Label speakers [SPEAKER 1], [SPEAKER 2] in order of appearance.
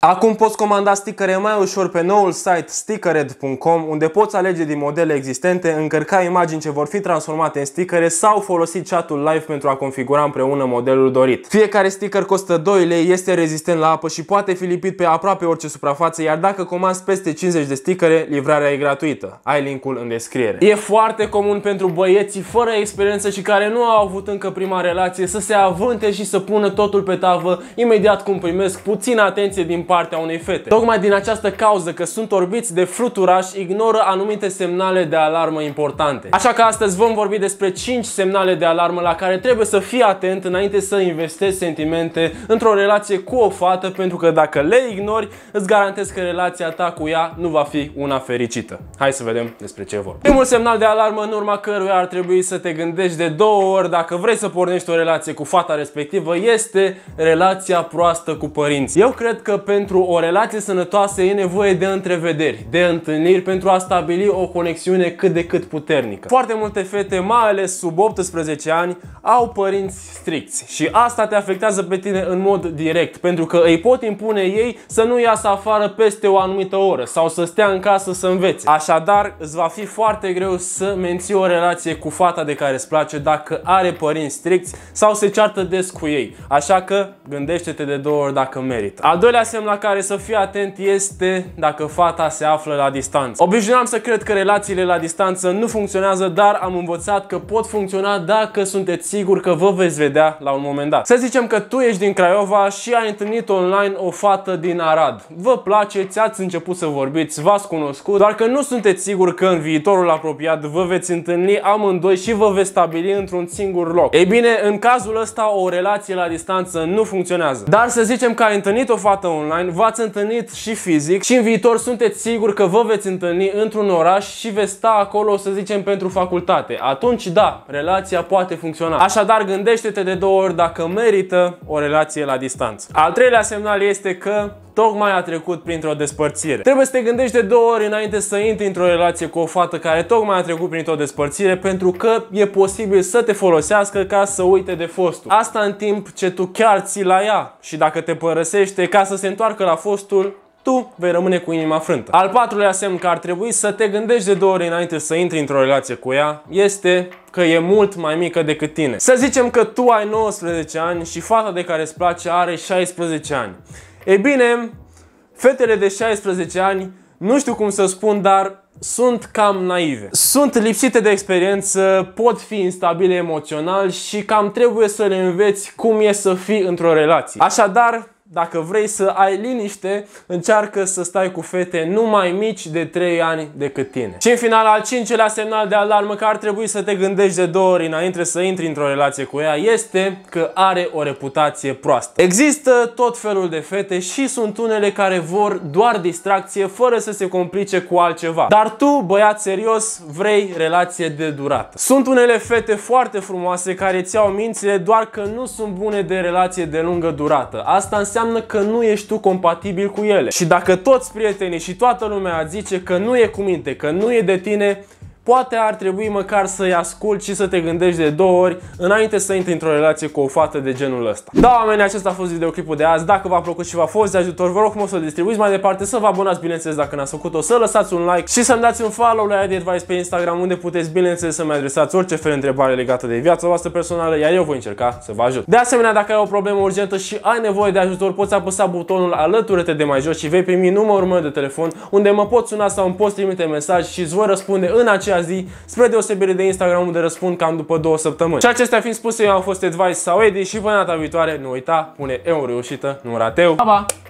[SPEAKER 1] Acum poți comanda stickere mai ușor pe noul site stickered.com, unde poți alege din modele existente, încărca imagini ce vor fi transformate în stickere sau folosi chatul live pentru a configura împreună modelul dorit. Fiecare sticker costă 2 lei, este rezistent la apă și poate fi lipit pe aproape orice suprafață, iar dacă comanzi peste 50 de stickere, livrarea e gratuită. Ai linkul în descriere. E foarte comun pentru băieții fără experiență și care nu au avut încă prima relație să se avânte și să pună totul pe tavă imediat cum primesc puțină atenție din partea unei fete. Tocmai din această cauză, că sunt orbiți de fluturaș, ignoră anumite semnale de alarmă importante. Așa că astăzi vom vorbi despre 5 semnale de alarmă la care trebuie să fii atent înainte să investezi sentimente într-o relație cu o fată, pentru că dacă le ignori, îți garantez că relația ta cu ea nu va fi una fericită. Hai să vedem despre ce vorbim. Primul semnal de alarmă în urma căruia ar trebui să te gândești de 2 ori dacă vrei să pornești o relație cu fata respectivă este relația proastă cu părinții. Eu cred că pentru o relație sănătoasă e nevoie de întrevederi, de întâlniri pentru a stabili o conexiune cât de cât puternică. Foarte multe fete, mai ales sub 18 ani, au părinți stricți și asta te afectează pe tine în mod direct, pentru că îi pot impune ei să nu iasă afară peste o anumită oră sau să stea în casă să învețe. Așadar, îți va fi foarte greu să menții o relație cu fata de care îți place dacă are părinți stricți sau se ceartă des cu ei. Așa că gândește-te de 2 ori dacă merită. Al doilea semn la care să fii atent este dacă fata se află la distanță. Obișnuiam să cred că relațiile la distanță nu funcționează, dar am învățat că pot funcționa dacă sunteți siguri că vă veți vedea la un moment dat. Să zicem că tu ești din Craiova și ai întâlnit online o fată din Arad. Vă place, ți-ați început să vorbiți, v-ați cunoscut, doar că nu sunteți siguri că în viitorul apropiat vă veți întâlni amândoi și vă veți stabili într-un singur loc. Ei bine, în cazul ăsta o relație la distanță nu funcționează. Dar să zicem că ai întâlnit o fată online, v-ați întâlnit și fizic și în viitor sunteți siguri că vă veți întâlni într-un oraș și veți sta acolo, să zicem, pentru facultate. Atunci, da, relația poate funcționa. Așadar, gândește-te de 2 ori dacă merită o relație la distanță. Al treilea semnal este că tocmai a trecut printr-o despărțire. Trebuie să te gândești de 2 ori înainte să intri într-o relație cu o fată care tocmai a trecut printr-o despărțire, pentru că e posibil să te folosească ca să uite de fostul. Asta în timp ce tu chiar ții la ea și dacă te părăsește ca să se întoarcă la fostul, tu vei rămâne cu inima frântă. Al patrulea semn că ar trebui să te gândești de 2 ori înainte să intri într-o relație cu ea este că e mult mai mică decât tine. Să zicem că tu ai 19 ani și fata de care îți place are 16 ani. Ei bine, fetele de 16 ani, nu știu cum să spun, dar sunt cam naive. Sunt lipsite de experiență, pot fi instabile emoțional și cam trebuie să le înveți cum e să fii într-o relație. Așadar, dacă vrei să ai liniște, încearcă să stai cu fete nu mai mici de 3 ani decât tine. Și în final, al 5-lea semnal de alarmă că ar trebui să te gândești de 2 ori înainte să intri într-o relație cu ea este că are o reputație proastă. Există tot felul de fete și sunt unele care vor doar distracție fără să se complice cu altceva. Dar tu, băiat serios, vrei relație de durată. Sunt unele fete foarte frumoase care îți iau mințile, doar că nu sunt bune de relație de lungă durată. Asta înseamnă că nu ești tu compatibil cu ele. Și dacă toți prietenii și toată lumea zice că nu e cu minte, că nu e de tine, poate ar trebui măcar să-i asculti și să te gândești de 2 ori înainte să intri într-o relație cu o fată de genul ăsta. Da, oameni, acesta a fost videoclipul de azi. Dacă v-a plăcut și v-a fost de ajutor, vă rog frumos să-l distribuiți mai departe, să vă abonați, bineînțeles, dacă n-ați făcut-o, să lăsați un like și să-mi dați un follow la ID Advice pe Instagram, unde puteți, bineînțeles, să-mi adresați orice fel de întrebare legată de viața voastră personală, iar eu voi încerca să vă ajut. De asemenea, dacă ai o problemă urgentă și ai nevoie de ajutor, poți apăsa butonul alături-te de mai jos și vei primi numărul meu de telefon, unde mă poți suna sau îmi poți trimite mesaj și îți voi răspunde în acea zi, spre deosebire de Instagram, unde răspund cam după 2 săptămâni. Și acestea fiind spuse, eu am fost Advice sau Edi și până data viitoare, nu uita, pune eu în reușită, nu rateu. Pa, pa!